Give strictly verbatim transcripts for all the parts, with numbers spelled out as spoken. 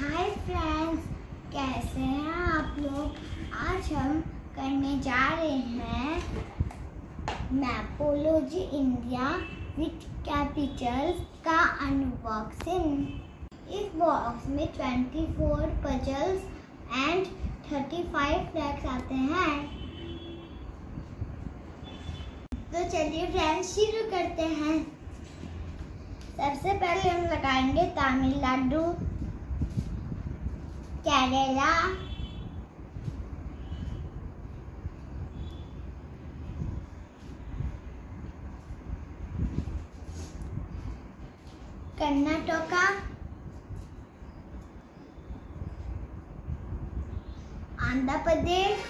Hi friends, कैसे हैं आप लोग। आज हम करने जा रहे हैं मैपोलॉजी इंडिया विथ कैपिटल्स का अनबॉक्सिंग। इस बॉक्स में चौबीस पजल्स एंड पैंतीस फ्लैग्स आते हैं। तो चलिए फ्रेंड्स शुरू करते हैं। सबसे पहले हम लगाएंगे तमिलनाडु, केरला, कर्नाटक, आंध्र प्रदेश,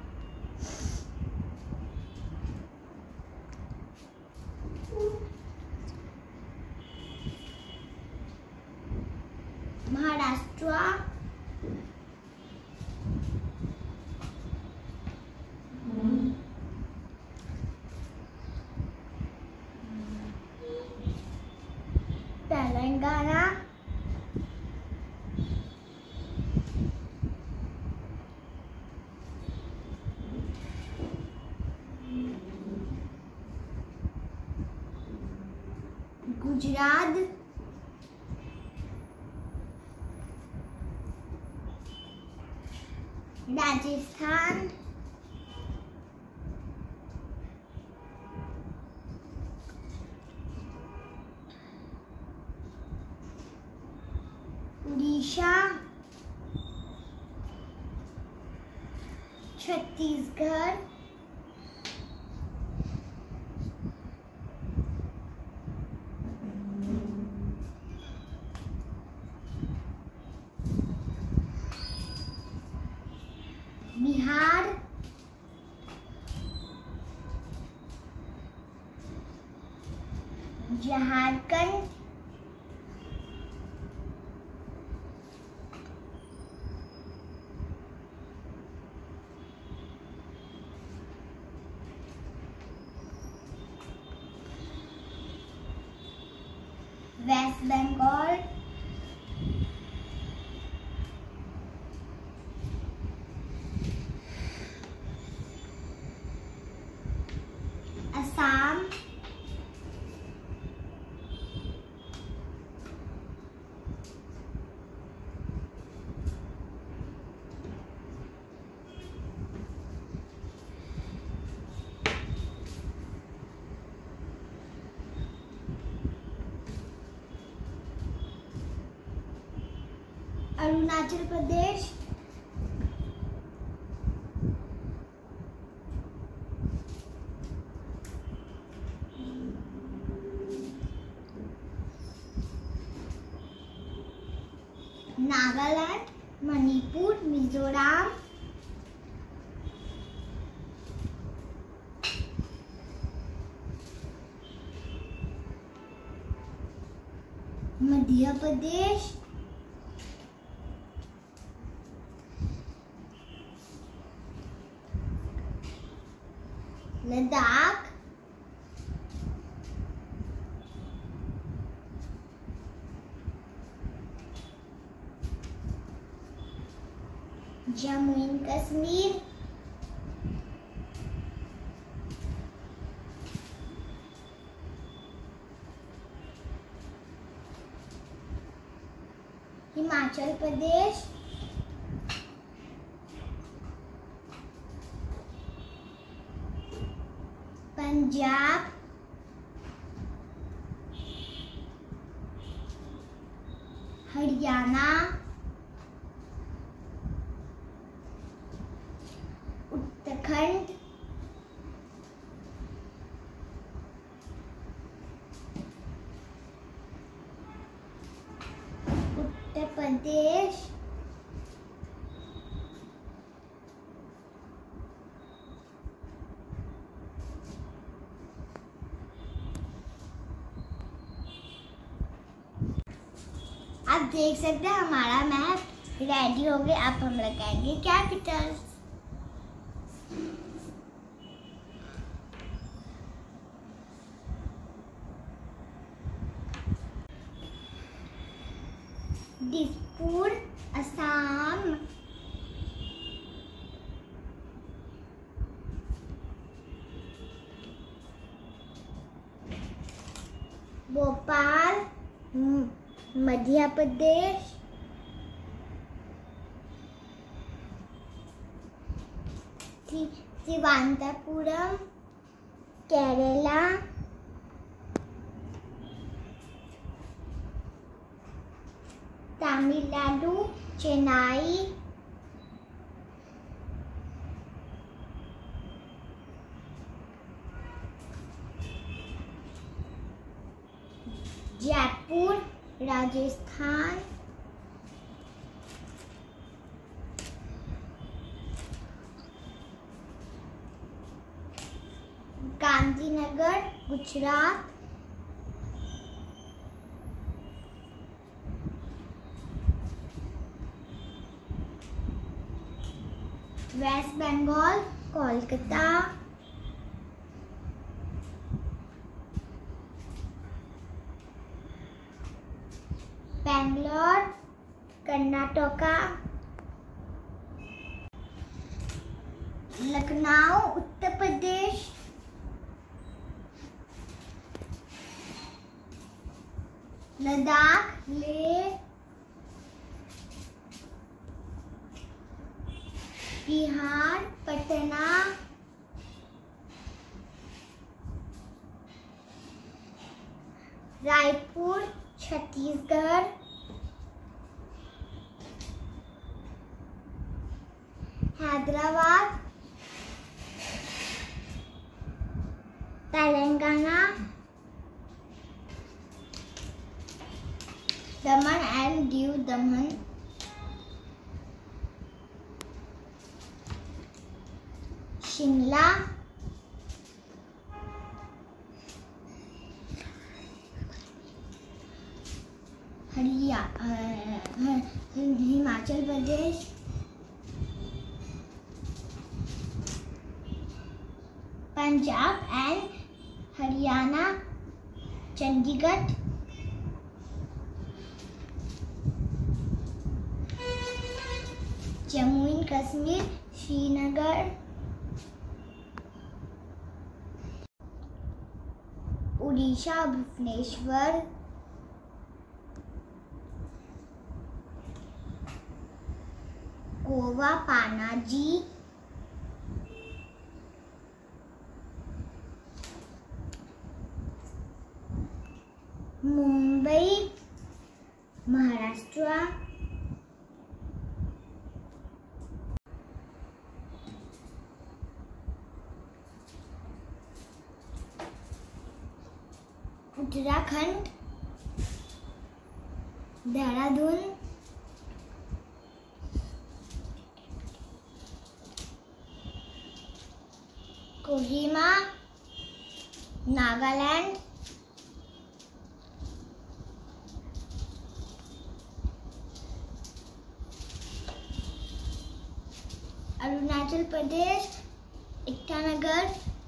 महाराष्ट्र, तेलंगाना, गुजरात, राजस्थान, उड़ीसा, छत्तीसगढ़, बिहार, झारखंड, वेस्ट बंगाल, असम, अरुणाचल प्रदेश, नागालैंड, मणिपुर, मिजोरम, मध्य प्रदेश, लद्दाख, जम्मू एंड कश्मीर, हिमाचल प्रदेश, पंजाब, हरियाणा, उत्तराखंड, उत्तर प्रदेश, आप देख सकते हैं हमारा मैप रेडी हो गया। अब हम लगाएंगे capitals. Dispur Assam, Bhopal Madhya Pradesh, Thiruvananthapuram Kerala, Tamil Nadu Chennai, Jaipur Rajasthan, Gandhinagar Gujarat, West Bengal Kolkata, Bangalore Karnataka, Lucknow Uttar Pradesh, Ladakh Leh, Bihar Patna, Raipur Chhattisgarh, Hyderabad Telangana, Daman and Diu Daman, Shimla, Haryana, Himachal Pradesh, Punjab and Haryana, Chandigarh, Jammu and Kashmir, Srinagar, Orissa Bhubaneswar, Goa Panaji, Mumbai Maharashtra, Uttarakhand, Dehradun, Kohima Nagaland, Arunachal Pradesh, Itanagar,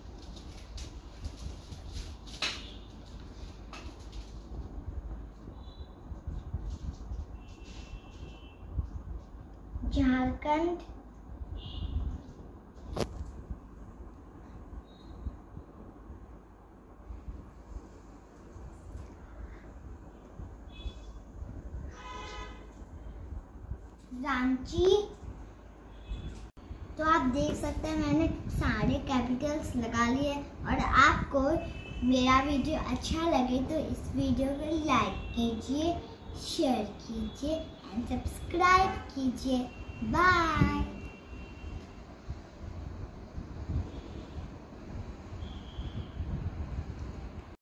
Jharkhand, Ranchi. तो आप देख सकते हैं मैंने सारे कैपिटल्स लगा लिए। और आपको मेरा वीडियो अच्छा लगे तो इस वीडियो को लाइक कीजिए, शेयर कीजिए एंड सब्सक्राइब कीजिए। बाय।